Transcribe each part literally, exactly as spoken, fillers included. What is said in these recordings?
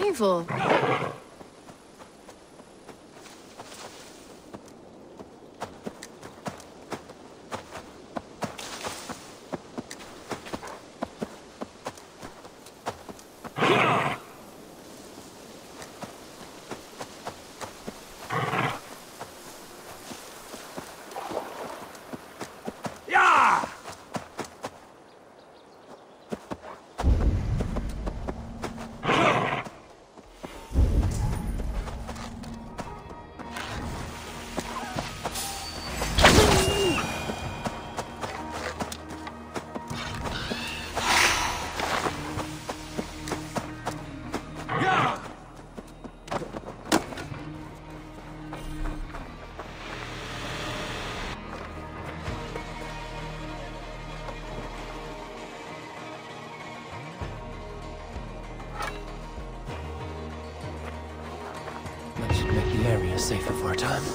Eivor. That should make the area safer for a time.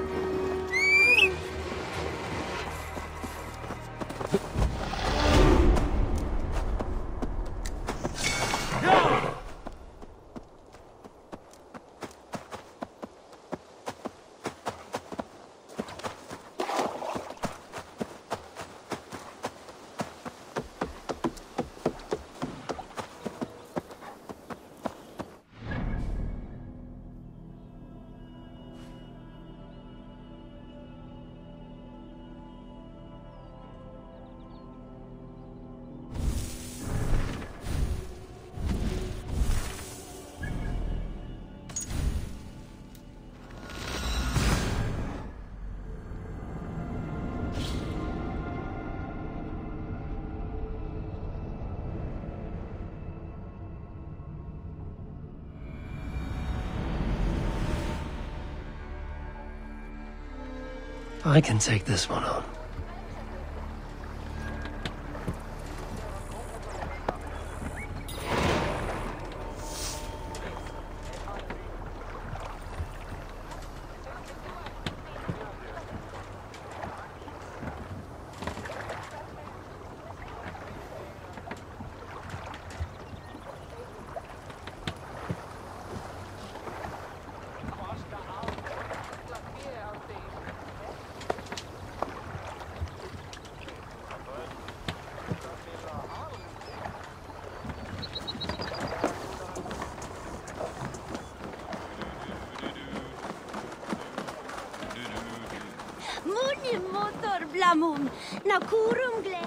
I can take this one on. Muni motor blamum, na kurum gle.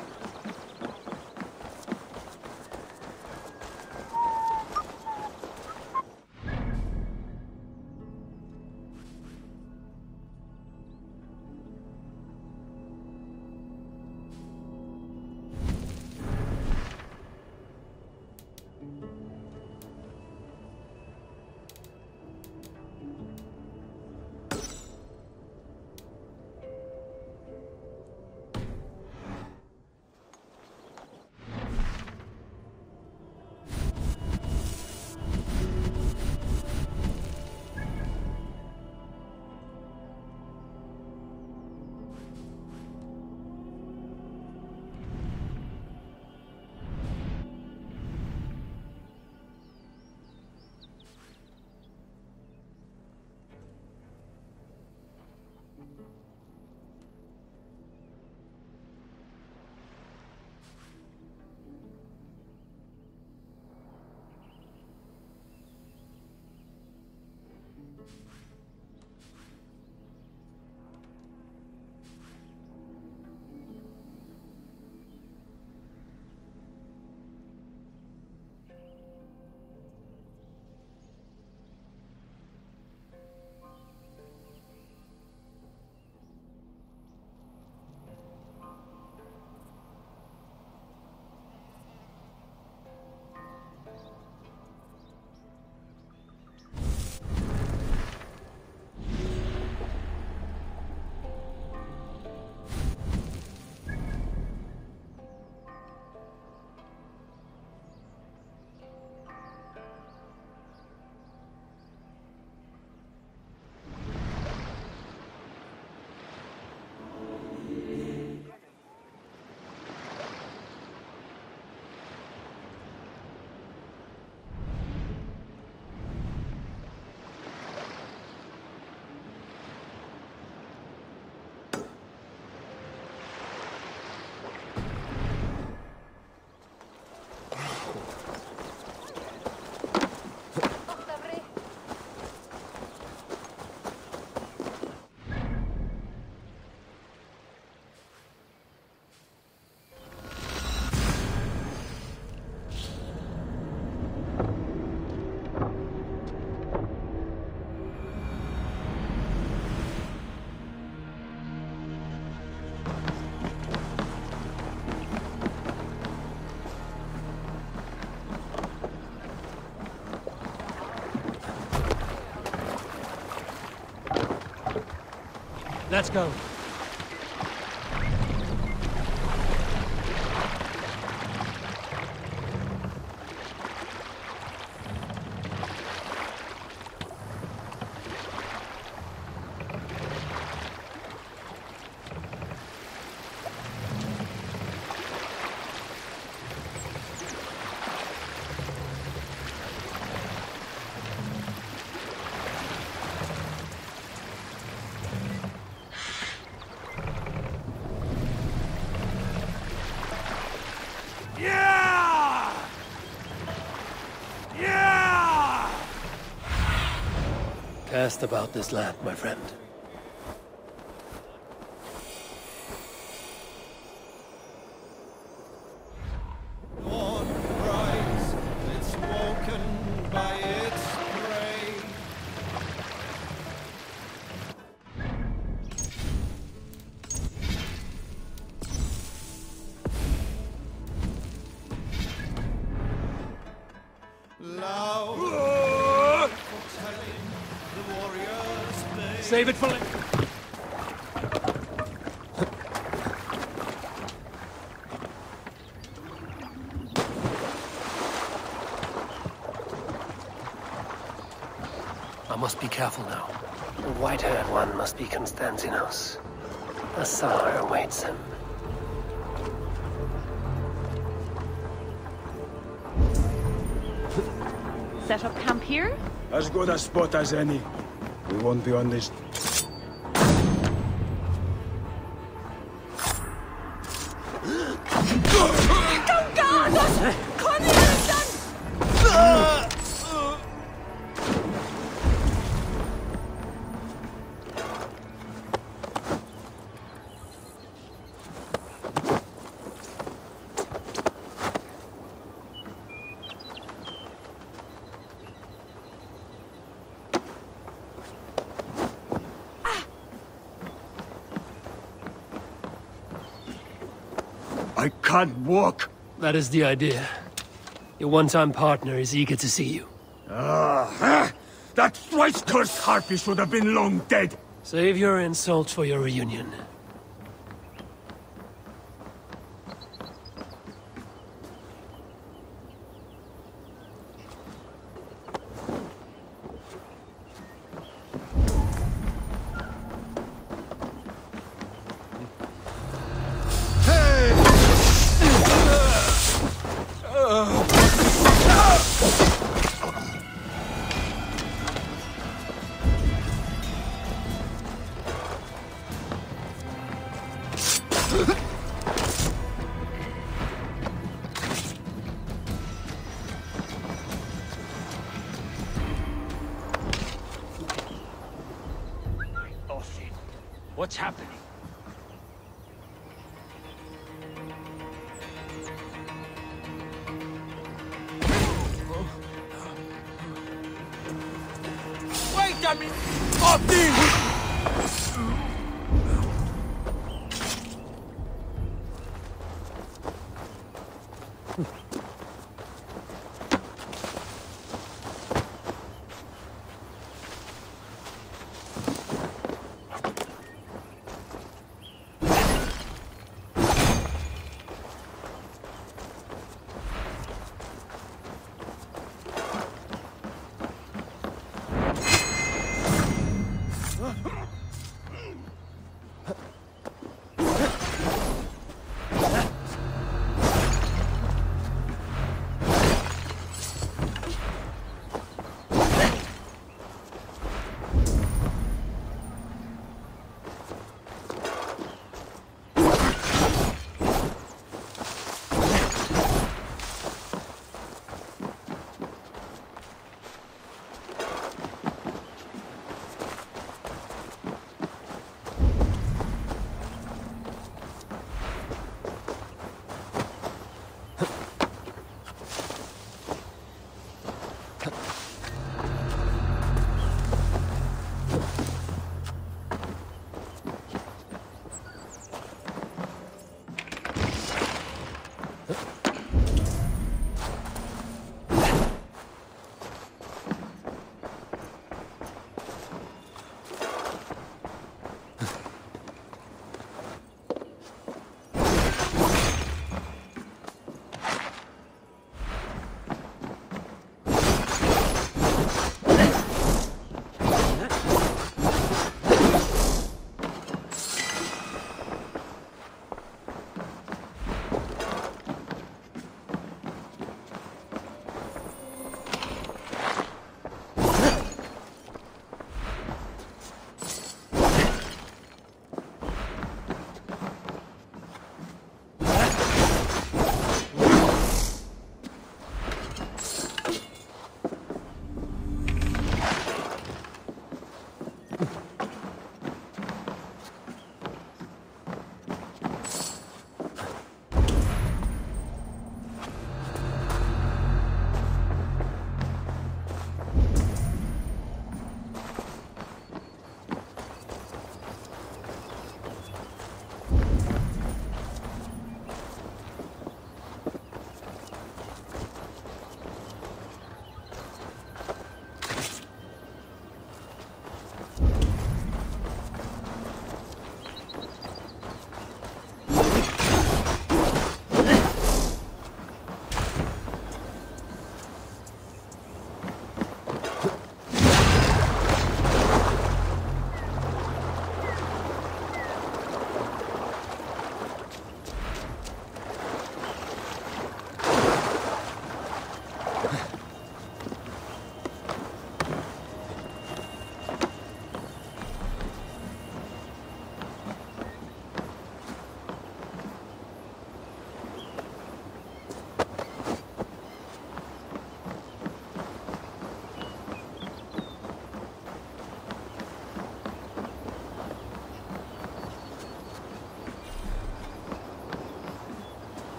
Let's go. Yeah! Yeah! Cast about this land, my friend. On rise, it's woken by its prey. Loud for telling the warriors may. Save it for later. I must be careful now. The white-haired one must be Constantinos. A Tsar awaits him. Set up camp here? As good a spot as any. We won't be on this. I can't walk. That is the idea. Your one-time partner is eager to see you. Ah, that thrice-cursed harpy should have been long dead. Save your insults for your reunion. What's happening? Wait a minute! Otin!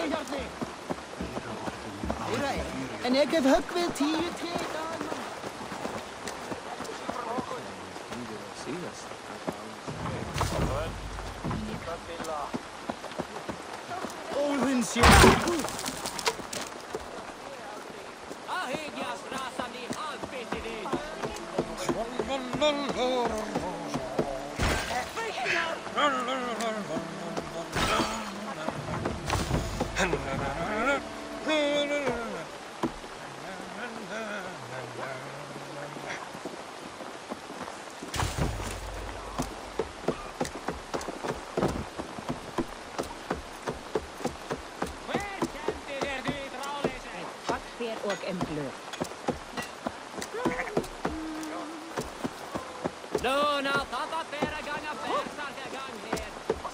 Hjarni. Heyra, en ég hef höggvið tíu tré í dag. Óðinn sé. Og en glöð. Luna, pappa fer að ganga berserk að gang hér.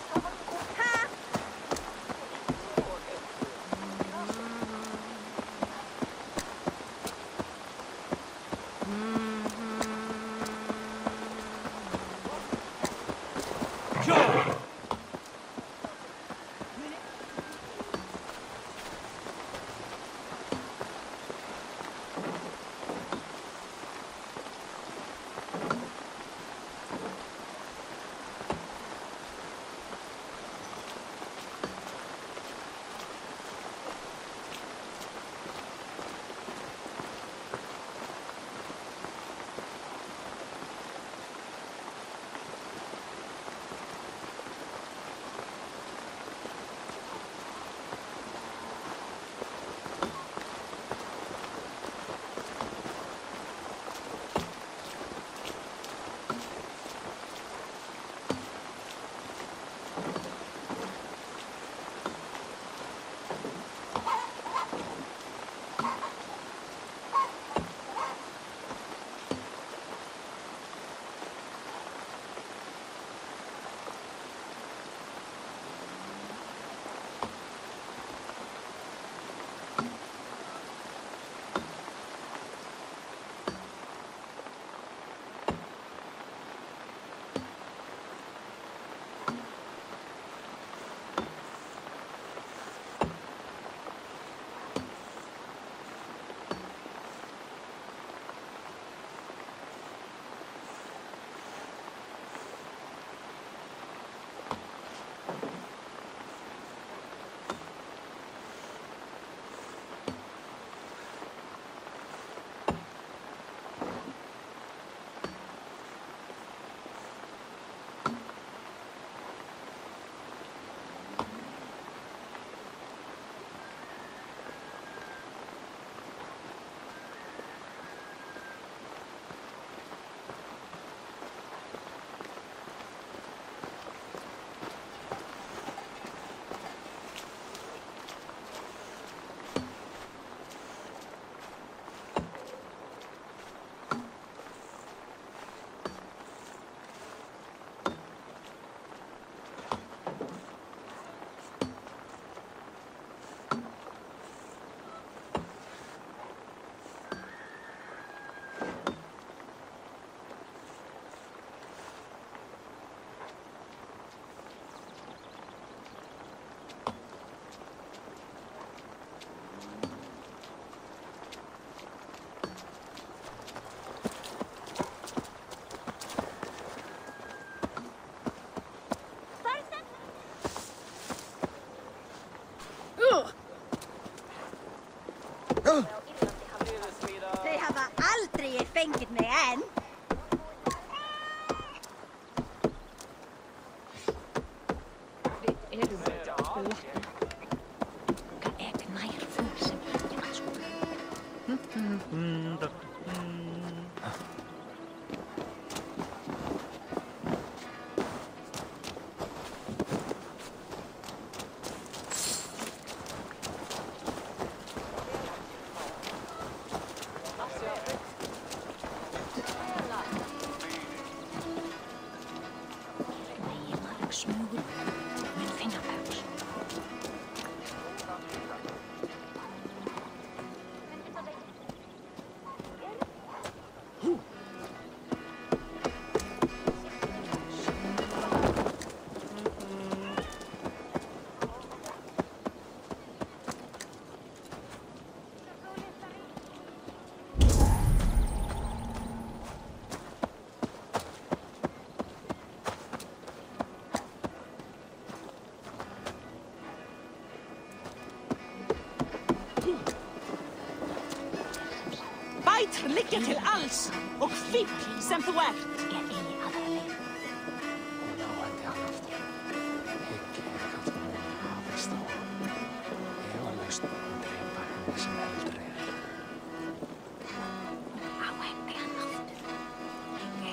Þau hafa aldrei fengið mig enn. Við erum blotna. Hvað er til nær fólk sem ég var sko. Smugur, mun finna paus. liggja til alls og fífl sem þú ert. Er eigi aðra leið. Náandi hann aftur. Hyggi er kallum við hafist á. Ég var laust að dreipa henni sem eldri er. Á henni hann aftur. Hyggi.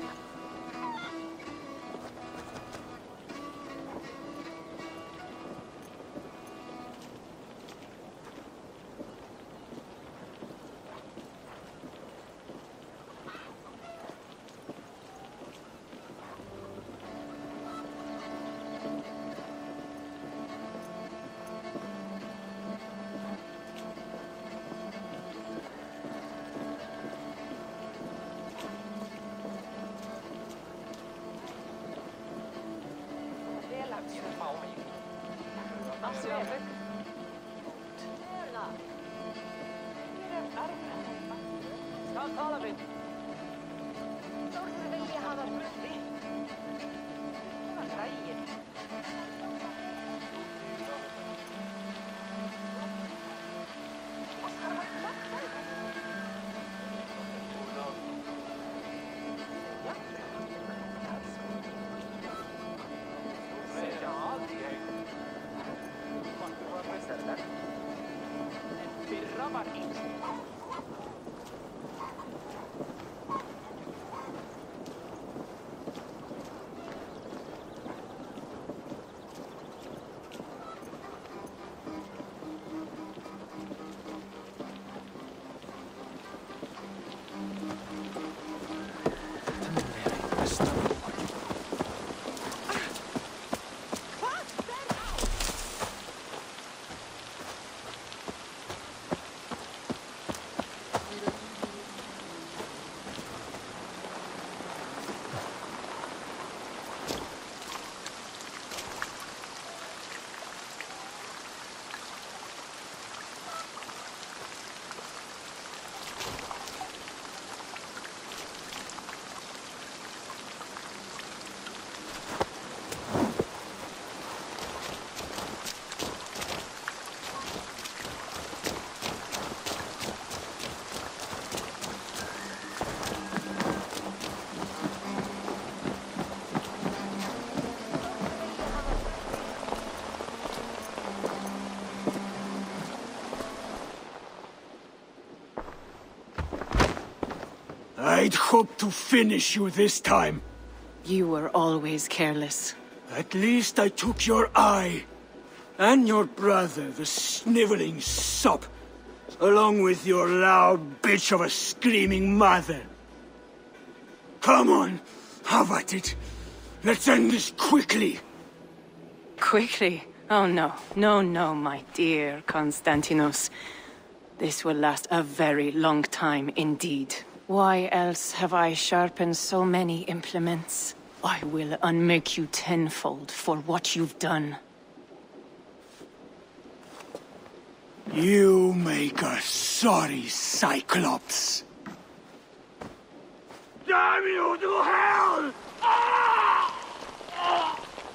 I'd hoped to finish you this time. You were always careless. At least I took your eye. And your brother, the sniveling sop. Along with your loud bitch of a screaming mother. Come on, have at it. Let's end this quickly. Quickly? Oh no, no, no, my dear Constantinos. This will last a very long time indeed. Why else have I sharpened so many implements? I will unmake you tenfold for what you've done. You make a sorry Cyclops. Damn you to hell! Ah! Ah!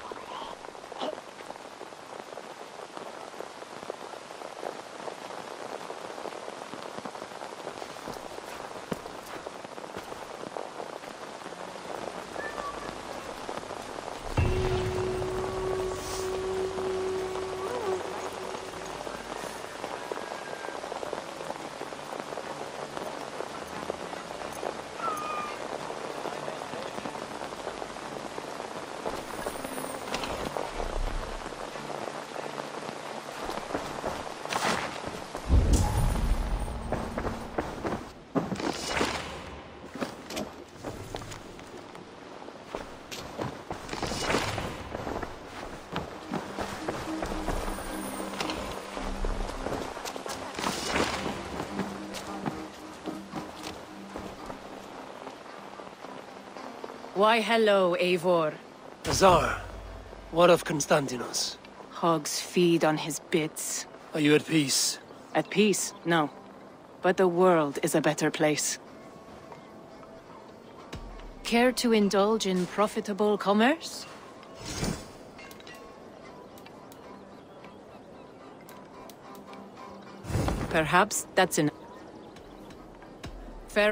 Why hello, Eivor. Azar, what of Constantinos? Hogs feed on his bits. Are you at peace? At peace, no. But the world is a better place. Care to indulge in profitable commerce? Perhaps that's enough. fair.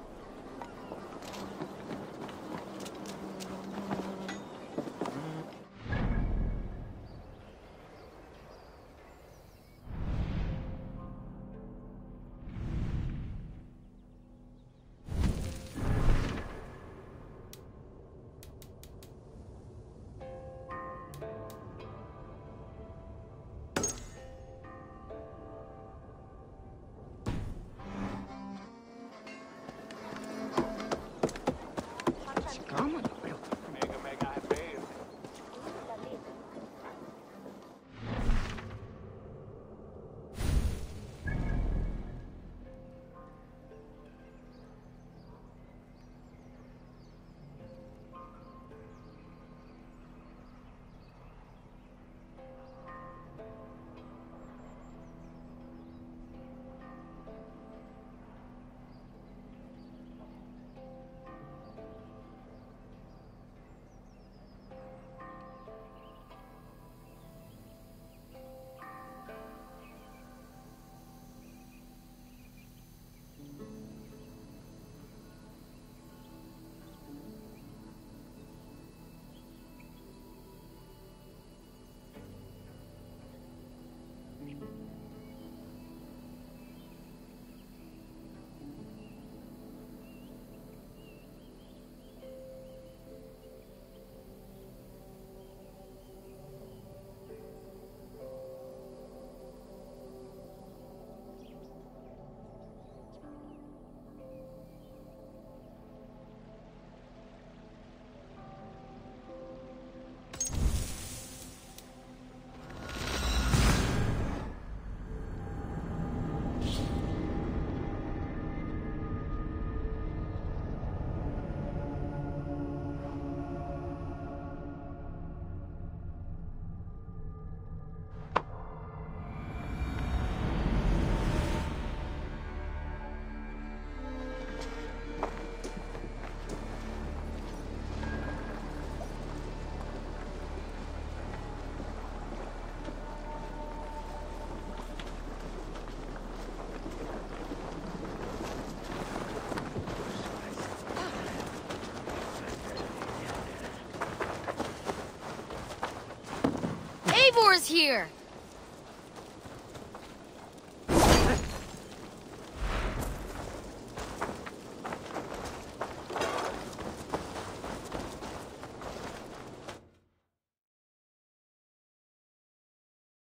Eivor's here!